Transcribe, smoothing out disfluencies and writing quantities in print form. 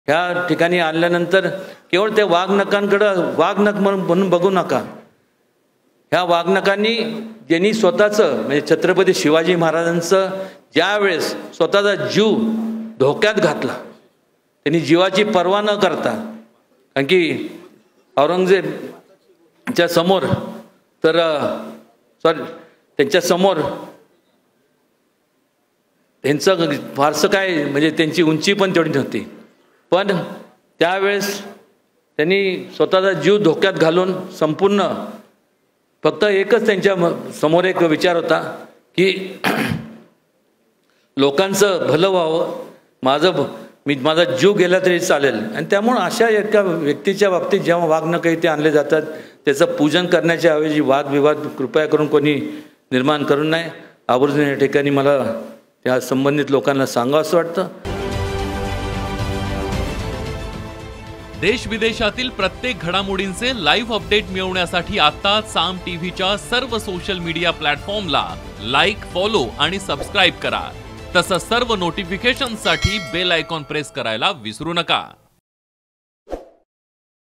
ह्या ठिकाणी आणल्यानंतर केवळ त्या वाघनखांकडे वाघनख म्हणून बघू नका. ह्या वाघनखांनी ज्यांनी स्वतःचं म्हणजे छत्रपती शिवाजी महाराजांचं ज्यावेळेस स्वतःचा जीव धोक्यात घातला, त्यांनी जीवाची पर्वा न करता, कारण की औरंगजेबच्या समोर तर त्यांच्या समोर त्यांचं फारसं काय म्हणजे त्यांची उंची पण तेवढी नव्हती, पण त्यावेळेस त्यांनी स्वतःचा जीव धोक्यात घालून संपूर्ण फक्त एकच त्यांच्या समोर एक विचार होता की लोकांचं भलं व्हावं, माझा जीव गेला तरी चालेल. आणि त्यामुळं अशा एका व्यक्तीच्या बाबतीत जेव्हा वाघनख इथे आणले जातात त्याचं पूजन करण्याच्या ऐवजी वादविवाद कृपया करून कोणी निर्माण करू नये. आवर्जून या ठिकाणी मला त्या संबंधित लोकांना सांगावं असं वाटतं. देश विदेशातील प्रत्येक घडामोडींचे लाईव्ह अपडेट मिळवण्यासाठी आता साम टीव्हीच्या सर्व सोशल मीडिया प्लॅटफॉर्मला लाईक, फॉलो आणि सबस्क्राईब करा. तसंच सर्व नोटिफिकेशनसाठी बेल आयकॉन प्रेस करायला विसरू नका.